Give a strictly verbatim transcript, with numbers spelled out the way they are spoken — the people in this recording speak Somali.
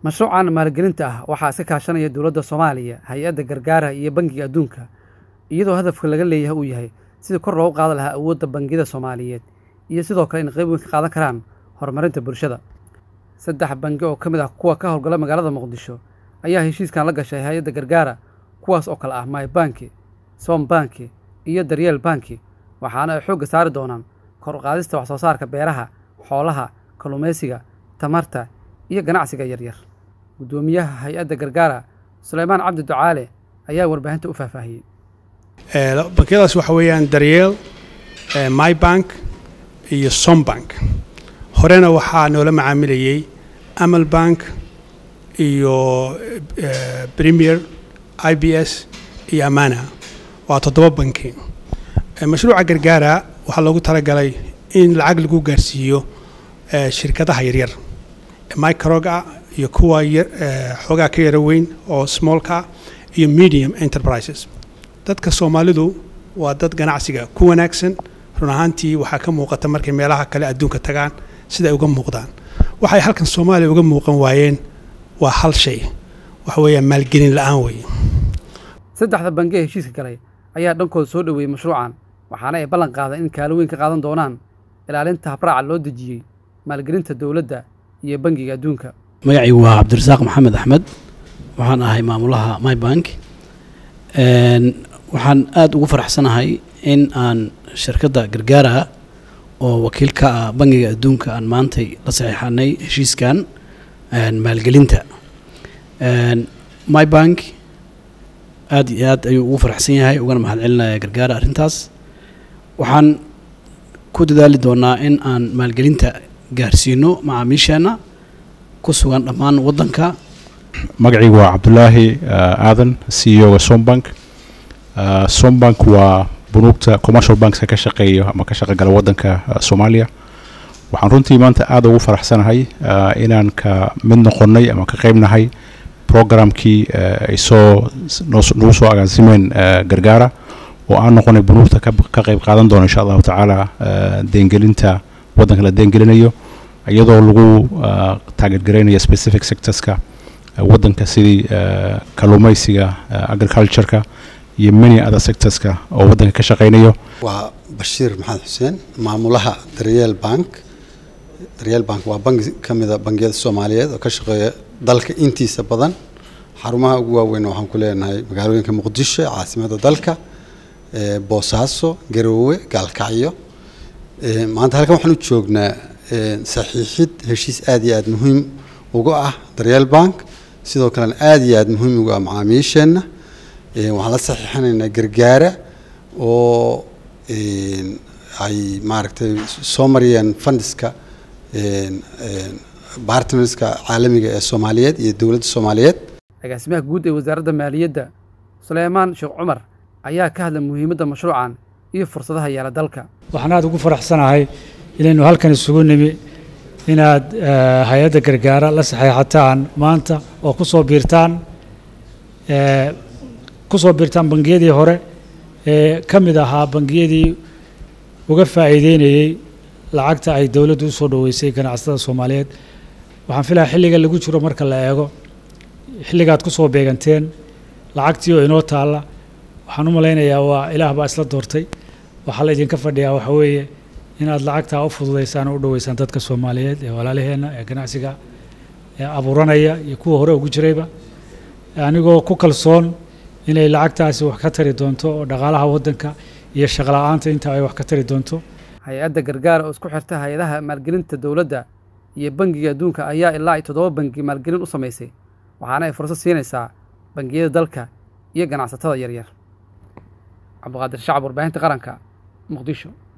mashruucan maalgelinta ah waxaa iska kaashanaya dowladda Soomaaliya, hay'adda gargaaraha iyo bangiga adduunka, iyadoo hadafka laga leeyahay uu yahay sidii kor loogu qaadi lahaa awoodda bangiyada Soomaaliyeed iyo sidoo kale in qayb weyn ka qaadan karaan horumarinta bulshada. Saddex bangi oo ka mid ah kuwa ka howlgala magaalada Muqdisho ayaa heshiiskan la gashay hay'adda gargaara, kuwaas oo kale ah My Bank, Som Bank iyo Daryeel Bank, waxaana ay xoogga saari doonaan kor u qaadista wax soo saarka beeraha, xoolaha, kalluumeysiga, tamarta iyo ganacsiga yaryar. Gudoomiyaha hay'adda gargaara Suleymaan Cabdi Ducaale ayaa warbaahinta u faahfaahiyay. ee bankiyadaas waxa weeyaan Daryeel, My Bank iyo Som Bank. horena waxaa noola macaamilayay Amal Bank iyo Premier, I B S iyo Amana. waa toddoba banki. mashruuca gargaara waxaa loogu talagalay in lacag lagu gaarsiiyo shirkadaha yaryar, microga iyo kuwa xogaa ka yara weyn oo smallka iyo medium enterprises. dadka Soomaalidu waa dad ganacsiga ku wanaagsan, run ahaantii waxaa ka muuqata markay meelaha kale adduunka tagaan sida ay uga muuqdaan. waxay halkan Soomaaliya uga muuqan waayeen waa hal shay, waxa weeyaan maalgelin la'aan weeye. saddexda bangi ee heshiiska galay ayaa dhankooda soo dhaweeyay mashruucan, waxaana ay ballan qaaday in kaalin weyn ka qaadan doonaan ilaalinta habraaca loo dejiyey maalgelinta dowladda iyo bangiga adduunka. magacaygu waa Cabdirasaaq Maxamed Axmed, waxaan ahay maamulaha My Bank. een waxaan aad ugu faraxsanahay in aan shirkadda gargaara oo wakiil ka ah bangiga adduunka aan maantay la saxiixanay heshiiskan een maalgelinta. een My Bank aad iyo aad ayuu ugu faraxsan yahay, ugana mahadcelinayaa gargaara arrintaas. waxaan ku dadaali doonaa in aan maalgelinta gaarsiino macaamiisheena ku sugan dhammaan waddanka. magacaygu waa Cabdulaahi Aadan, C E O ga Som Bank. Som Bank waa bunuugta commercial banks ka shaqeeyo ama ka shaqo gala waddanka Soomaaliya. waxaan runtii maanta aad ugu faraxsanahay inaan ka mid noqonnay ama ka qaybnahay programkii ay soo nagu soo agaasimeen gargaara, oo aan noqonay bunuugta ka qayb qaadan doono insha allahu tacaala deengelinta waddanka la deengelinayo, iyadoo lagu taageergareynayo specific sectorska waddanka sidii kalluumaysiga, agricultureka iyo many other sectorska oo waddanka ka shaqeynayo. waa Bashiir Maxamed Xuseen, maamulaha Daryeel Bank. Daryeel Bank waa bangi ka mid ah bangiyada Soomaaliyeed oo ka shaqeeya dalka intiisa badan. xarumaha ugu waaweyn waxaan ku leenahay magaalooyinka Muqdisho, caasimadda dalka, ee Boosaaso, Garowe, Gaalkacyo. ee maanta halkan waxaan u joognaa saxiixid heshiis aad iyo aad muhiim uga ah Daryeel Bank, sidoo kale aad iyo aad muhiim uga ah macaamiisheena. ee waxaan la saxiixanaynaa gargaara oo ee ay maaragtay soo mariyeen fundiska ee partnerska caalamiga ee Soomaaliyeed iyo dowladda Soomaaliyeed. agaasimaha guud ee wasaaradda maaliyadda Suleymaan Sheekh Cumar ayaa ka hadlay muhiimadda mashruucan iyo fursadaha yaala dalka. waxaan aad ugu faraxsanahay inaynu halkan isugu nimi inaad hay'adda gargaara la saxiixataan maanta oo ku soo biirtaan ee ku soo biirtaan bangiyadii hore ee ka mid ahaa bangiyadii uga faa'iideynayay lacagta ay dawladdu u soo dhaweysay ganacsatada Soomaaliyeed. waxaan filayaa xilliga lagu jiro marka la eego xilligaad ku soo beeganteen lacagtii oo inoo taalla, waxaan u malaynayaa waa ilaah baa isla doortay. waxaa la idinka fadhiyaa waxa weeye inaad lacagtaa u fududaysaan oo u dhaweysaan dadka Soomaaliyeed ee walaalaheena ee ganacsiga ee abuuranaya iyo kuwa hore ugu jirayba, anigoo ku kalsoon inay lacagtaasi wax ka tari doonto oo dhaqaalaha waddanka iyo shaqo la'aanta inta ay wax ka tari doonto. hay'adda gargaara oo isku xirta hay'adaha maalgelinta dowladda iyo bangiga adduunka ayaa ilaa ay toddoba bangi maalgelin u samaysay, waxaana ay fursad siinaysaa bangiyada dalka iyo ganacsatada yaryar. Cabdiqaadir Shacab, warbaahinta qaranka, Muqdisho.